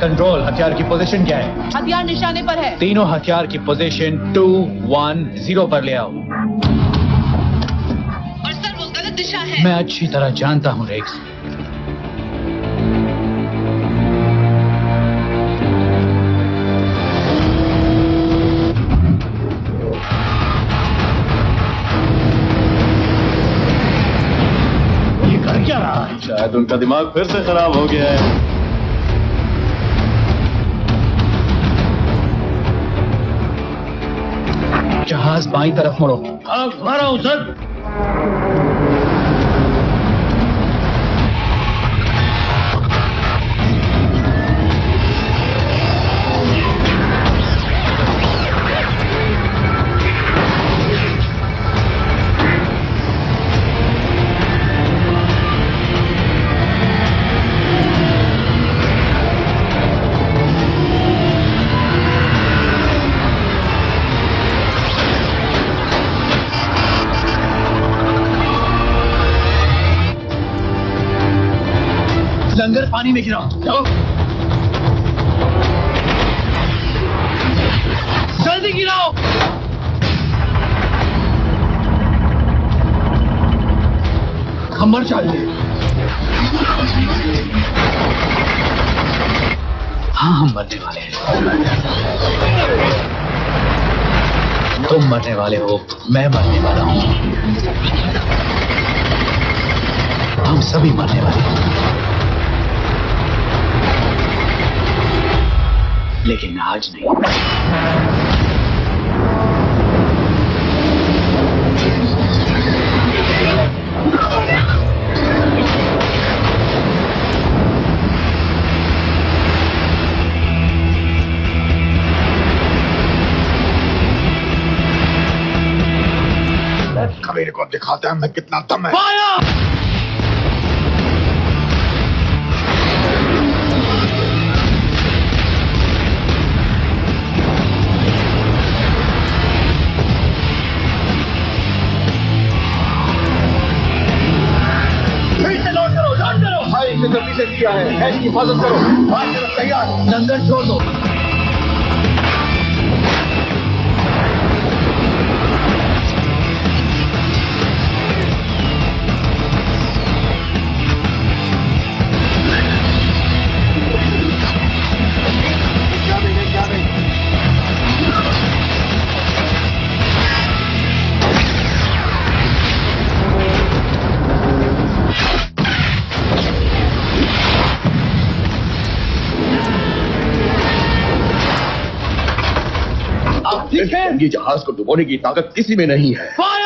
Control, हथियार की position क्या है? हथियार निशाने पर है। तीनों हथियार की पोजीशन 2, 1, 0 पर ले आओ। और सर वो गलत दिशा है। मैं अच्छी तरह जानता हूँ रेक्स। ये कर क्या रहा है? शायद उनका दिमाग फिर से खराब हो गया है। जहाज बाईं तरफ मुड़ो। मारा हूं सर। लंगर पानी में गिरा। जाओ जल्दी गिराओ। हम मर जाएंगे। हाँ हम मरने वाले हैं। तुम मरने वाले हो, मैं मरने वाला हूं। हम सभी मरने वाले हैं, लेकिन आज नहीं। मेरे को दिखाता है मैं कितना दम है। जल्दी से किया है, हेड की हिफाजत करो। हाथ तरफ तैयार, लंगर छोड़ दो। जंगी जहाज को डुबोने की ताकत किसी में नहीं है।